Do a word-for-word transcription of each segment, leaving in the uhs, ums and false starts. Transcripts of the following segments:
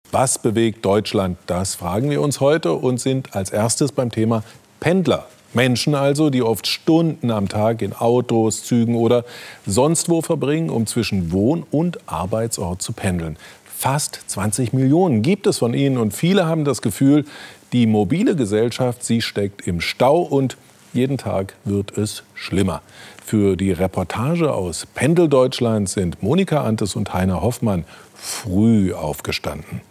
Was bewegt Deutschland? Das fragen wir uns heute und sind als erstes beim Thema Pendler. Menschen also, die oft Stunden am Tag in Autos, Zügen oder sonst wo verbringen, um zwischen Wohn- und Arbeitsort zu pendeln. Fast zwanzig Millionen gibt es von ihnen und viele haben das Gefühl, die mobile Gesellschaft, sie steckt im Stau und jeden Tag wird es schlimmer. Für die Reportage aus Pendeldeutschland sind Monika Antes und Heiner Hoffmann früh aufgestanden.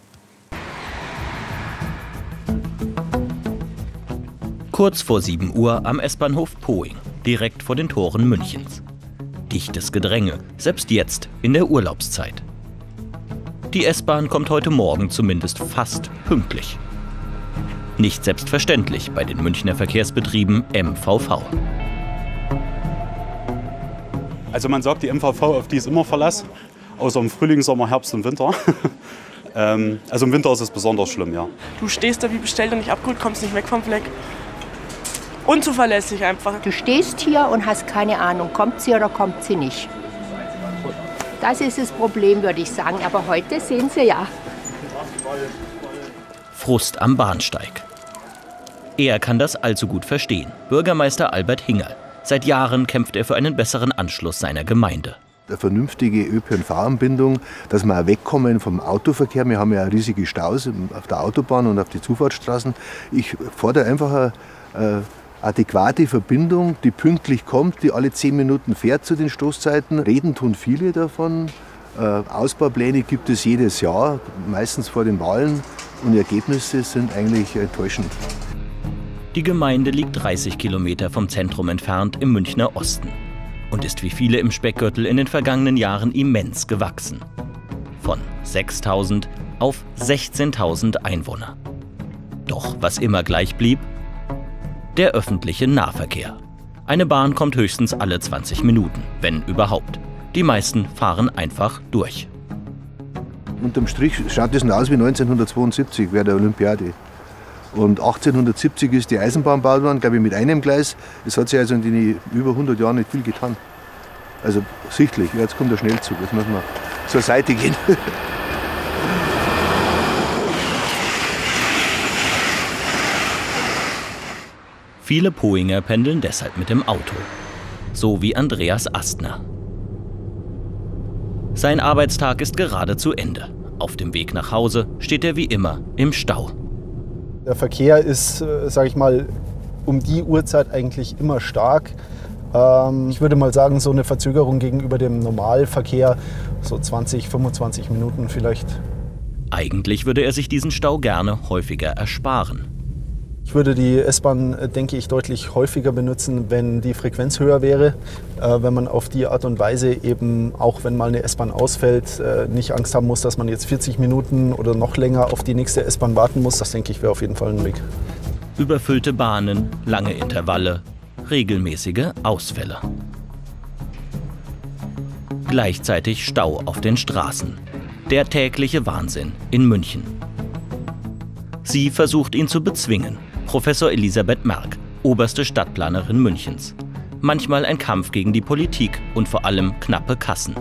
Kurz vor sieben Uhr am S-Bahnhof Poing, direkt vor den Toren Münchens. Dichtes Gedränge, selbst jetzt in der Urlaubszeit. Die S-Bahn kommt heute Morgen zumindest fast pünktlich. Nicht selbstverständlich bei den Münchner Verkehrsbetrieben M V V. Also man sagt, die M V V, auf die ist immer Verlass, außer im Frühling, Sommer, Herbst und Winter. ähm, also im Winter ist es besonders schlimm, ja. Du stehst da wie bestellt und nicht abgeholt, kommst nicht weg vom Fleck. Unzuverlässig einfach. Du stehst hier und hast keine Ahnung, kommt sie oder kommt sie nicht. Das ist das Problem, würde ich sagen. Aber heute sehen Sie ja. Frust am Bahnsteig. Er kann das allzu gut verstehen. Bürgermeister Albert Hingerl. Seit Jahren kämpft er für einen besseren Anschluss seiner Gemeinde. Eine vernünftige Ö P N V-Anbindung, dass wir auch wegkommen vom Autoverkehr. Wir haben ja riesige Staus auf der Autobahn und auf die Zufahrtsstraßen. Ich fordere einfach eine, eine adäquate Verbindung, die pünktlich kommt, die alle zehn Minuten fährt zu den Stoßzeiten. Reden tun viele davon. Äh, Ausbaupläne gibt es jedes Jahr, meistens vor den Wahlen. Und die Ergebnisse sind eigentlich enttäuschend. Die Gemeinde liegt dreißig Kilometer vom Zentrum entfernt im Münchner Osten und ist wie viele im Speckgürtel in den vergangenen Jahren immens gewachsen. Von sechstausend auf sechzehntausend Einwohner. Doch was immer gleich blieb: der öffentliche Nahverkehr. Eine Bahn kommt höchstens alle zwanzig Minuten, wenn überhaupt. Die meisten fahren einfach durch. Unterm Strich schaut es aus wie neunzehnhundertzweiundsiebzig, während der Olympiade. Und achtzehnhundertsiebzig ist die Eisenbahn gebaut worden, glaube ich, mit einem Gleis. Es hat sich also in den über hundert Jahren nicht viel getan. Also sichtlich, jetzt kommt der Schnellzug, jetzt muss man zur Seite gehen. Viele Poinger pendeln deshalb mit dem Auto. So wie Andreas Astner. Sein Arbeitstag ist gerade zu Ende. Auf dem Weg nach Hause steht er wie immer im Stau. Der Verkehr ist, sage ich mal, um die Uhrzeit eigentlich immer stark. Ähm, ich würde mal sagen, so eine Verzögerung gegenüber dem Normalverkehr, so zwanzig, fünfundzwanzig Minuten vielleicht. Eigentlich würde er sich diesen Stau gerne häufiger ersparen. Ich würde die S-Bahn, denke ich, deutlich häufiger benutzen, wenn die Frequenz höher wäre. Äh, wenn man auf die Art und Weise eben, auch wenn mal eine S-Bahn ausfällt, äh, nicht Angst haben muss, dass man jetzt vierzig Minuten oder noch länger auf die nächste S-Bahn warten muss. Das, denke ich, wäre auf jeden Fall ein Weg. Überfüllte Bahnen, lange Intervalle, regelmäßige Ausfälle. Gleichzeitig Stau auf den Straßen. Der tägliche Wahnsinn in München. Sie versucht ihn zu bezwingen. Professor Elisabeth Merck, oberste Stadtplanerin Münchens. Manchmal ein Kampf gegen die Politik und vor allem knappe Kassen.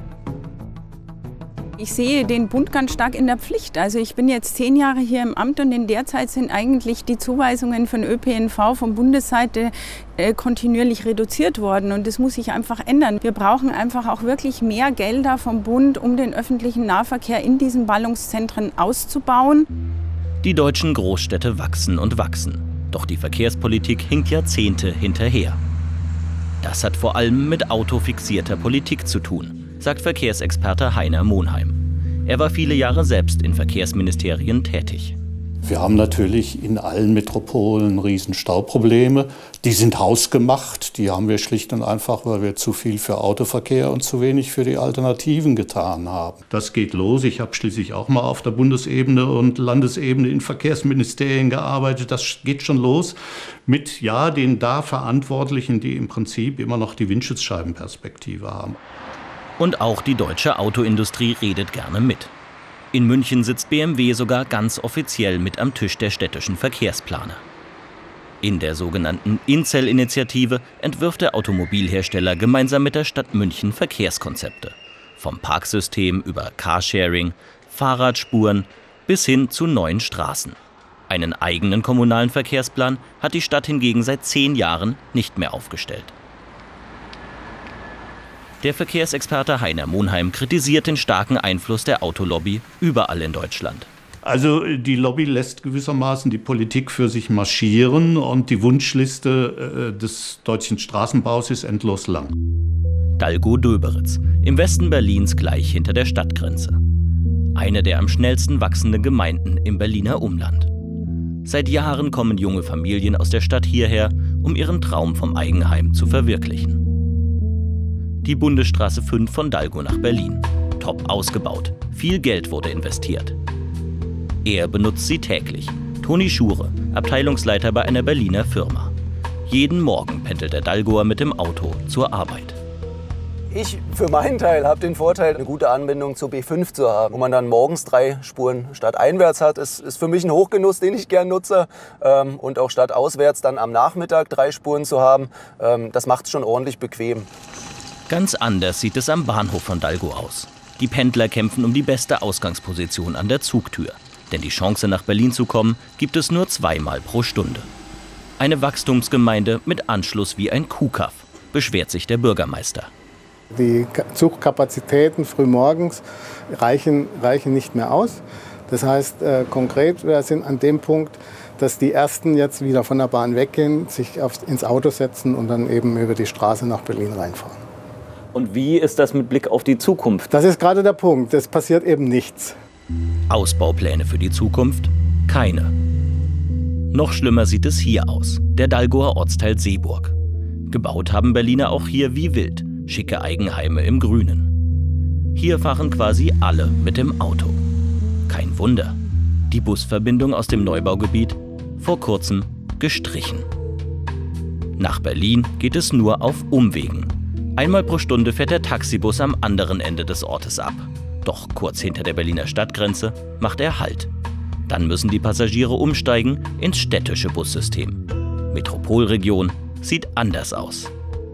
Ich sehe den Bund ganz stark in der Pflicht. Also ich bin jetzt zehn Jahre hier im Amt und in der Zeit sind eigentlich die Zuweisungen von Ö P N V von Bundesseite äh, kontinuierlich reduziert worden. Und das muss sich einfach ändern. Wir brauchen einfach auch wirklich mehr Gelder vom Bund, um den öffentlichen Nahverkehr in diesen Ballungszentren auszubauen. Die deutschen Großstädte wachsen und wachsen. Doch die Verkehrspolitik hinkt Jahrzehnte hinterher. Das hat vor allem mit autofixierter Politik zu tun, sagt Verkehrsexperte Heiner Monheim. Er war viele Jahre selbst in Verkehrsministerien tätig. Wir haben natürlich in allen Metropolen riesen Stauprobleme. Die sind hausgemacht, die haben wir schlicht und einfach, weil wir zu viel für Autoverkehr und zu wenig für die Alternativen getan haben. Das geht los. Ich habe schließlich auch mal auf der Bundesebene und Landesebene in Verkehrsministerien gearbeitet. Das geht schon los mit ja, den da Verantwortlichen, die im Prinzip immer noch die Windschutzscheibenperspektive haben. Und auch die deutsche Autoindustrie redet gerne mit. In München sitzt B M W sogar ganz offiziell mit am Tisch der städtischen Verkehrsplaner. In der sogenannten Incel-Initiative entwirft der Automobilhersteller gemeinsam mit der Stadt München Verkehrskonzepte. Vom Parksystem über Carsharing, Fahrradspuren bis hin zu neuen Straßen. Einen eigenen kommunalen Verkehrsplan hat die Stadt hingegen seit zehn Jahren nicht mehr aufgestellt. Der Verkehrsexperte Heiner Monheim kritisiert den starken Einfluss der Autolobby überall in Deutschland. Also die Lobby lässt gewissermaßen die Politik für sich marschieren und die Wunschliste äh, des deutschen Straßenbaus ist endlos lang. Dalgow-Döberitz, im Westen Berlins gleich hinter der Stadtgrenze. Eine der am schnellsten wachsenden Gemeinden im Berliner Umland. Seit Jahren kommen junge Familien aus der Stadt hierher, um ihren Traum vom Eigenheim zu verwirklichen. Die Bundesstraße fünf von Dalgow nach Berlin. Top ausgebaut. Viel Geld wurde investiert. Er benutzt sie täglich. Toni Schure, Abteilungsleiter bei einer Berliner Firma. Jeden Morgen pendelt der Dalgower mit dem Auto zur Arbeit. Ich für meinen Teil habe den Vorteil, eine gute Anbindung zur B fünf zu haben, wo man dann morgens drei Spuren stadteinwärts hat. Das ist für mich ein Hochgenuss, den ich gern nutze. Und auch stadtauswärts dann am Nachmittag drei Spuren zu haben, das macht es schon ordentlich bequem. Ganz anders sieht es am Bahnhof von Dalgow aus. Die Pendler kämpfen um die beste Ausgangsposition an der Zugtür. Denn die Chance, nach Berlin zu kommen, gibt es nur zweimal pro Stunde. Eine Wachstumsgemeinde mit Anschluss wie ein Kuhkaff, beschwert sich der Bürgermeister. Die Zugkapazitäten frühmorgens reichen, reichen nicht mehr aus. Das heißt, äh, konkret, wir sind an dem Punkt, dass die Ersten jetzt wieder von der Bahn weggehen, sich aufs, ins Auto setzen und dann eben über die Straße nach Berlin reinfahren. Und wie ist das mit Blick auf die Zukunft? Das ist gerade der Punkt. Es passiert eben nichts. Ausbaupläne für die Zukunft? Keine. Noch schlimmer sieht es hier aus, der Dalgower Ortsteil Seeburg. Gebaut haben Berliner auch hier wie wild, schicke Eigenheime im Grünen. Hier fahren quasi alle mit dem Auto. Kein Wunder, die Busverbindung aus dem Neubaugebiet vor kurzem gestrichen. Nach Berlin geht es nur auf Umwegen. Einmal pro Stunde fährt der Taxibus am anderen Ende des Ortes ab. Doch kurz hinter der Berliner Stadtgrenze macht er Halt. Dann müssen die Passagiere umsteigen ins städtische Bussystem. Metropolregion sieht anders aus.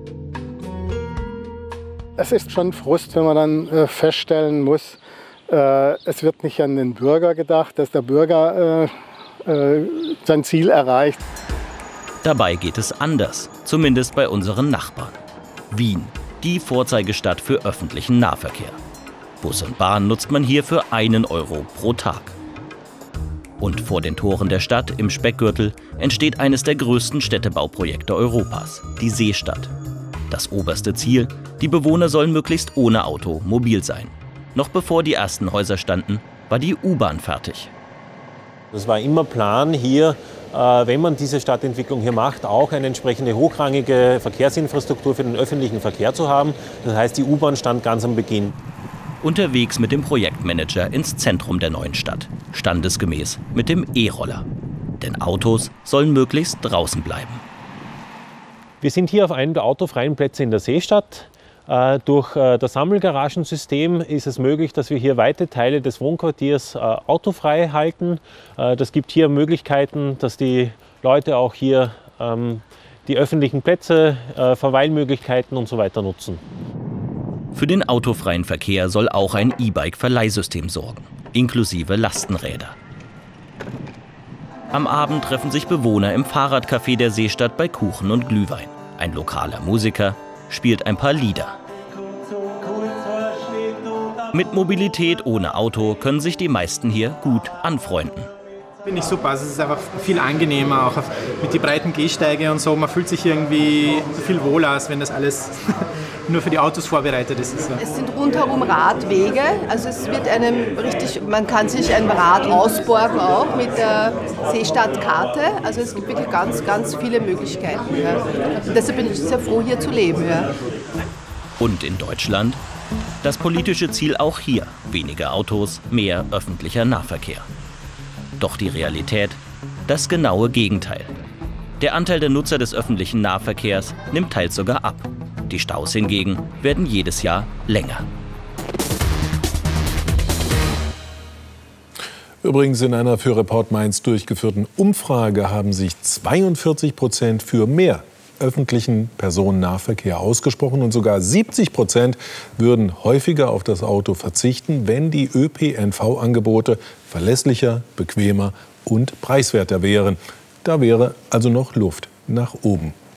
Es ist schon Frust, wenn man dann äh, feststellen muss, äh, es wird nicht an den Bürger gedacht, dass der Bürger äh, äh, sein Ziel erreicht. Dabei geht es anders, zumindest bei unseren Nachbarn. Wien, die Vorzeigestadt für öffentlichen Nahverkehr. Bus und Bahn nutzt man hier für einen Euro pro Tag. Und vor den Toren der Stadt im Speckgürtel entsteht eines der größten Städtebauprojekte Europas, die Seestadt. Das oberste Ziel, die Bewohner sollen möglichst ohne Auto mobil sein. Noch bevor die ersten Häuser standen, war die U-Bahn fertig. Es war immer Plan, hier, äh, wenn man diese Stadtentwicklung hier macht, auch eine entsprechende hochrangige Verkehrsinfrastruktur für den öffentlichen Verkehr zu haben. Das heißt, die U-Bahn stand ganz am Beginn. Unterwegs mit dem Projektmanager ins Zentrum der neuen Stadt, standesgemäß mit dem E-Roller. Denn Autos sollen möglichst draußen bleiben. Wir sind hier auf einem der autofreien Plätze in der Seestadt. Äh, durch äh, das Sammelgaragensystem ist es möglich, dass wir hier weite Teile des Wohnquartiers äh, autofrei halten. Äh, das gibt hier Möglichkeiten, dass die Leute auch hier ähm, die öffentlichen Plätze, äh, Verweilmöglichkeiten und so weiter nutzen. Für den autofreien Verkehr soll auch ein E-Bike-Verleihsystem sorgen, inklusive Lastenräder. Am Abend treffen sich Bewohner im Fahrradcafé der Seestadt bei Kuchen und Glühwein. Ein lokaler Musiker spielt ein paar Lieder. Mit Mobilität ohne Auto können sich die meisten hier gut anfreunden. Finde ich super, also es ist einfach viel angenehmer, auch mit den breiten Gehsteige und so. Man fühlt sich irgendwie viel wohler, als wenn das alles nur für die Autos vorbereitet ist. Es sind rundherum Radwege, also es wird einem richtig, man kann sich ein Rad ausborgen auch mit der Seestadtkarte. Also es gibt wirklich ganz, ganz viele Möglichkeiten. Ja. Und deshalb bin ich sehr froh, hier zu leben. Ja. Und in Deutschland? Das politische Ziel auch hier: weniger Autos, mehr öffentlicher Nahverkehr. Doch die Realität, das genaue Gegenteil. Der Anteil der Nutzer des öffentlichen Nahverkehrs nimmt teils sogar ab. Die Staus hingegen werden jedes Jahr länger. Übrigens, in einer für Report Mainz durchgeführten Umfrage haben sich zweiundvierzig Prozent für mehr öffentlichen Personennahverkehr ausgesprochen und sogar siebzig Prozent würden häufiger auf das Auto verzichten, wenn die Ö P N V-Angebote verlässlicher, bequemer und preiswerter wären. Da wäre also noch Luft nach oben.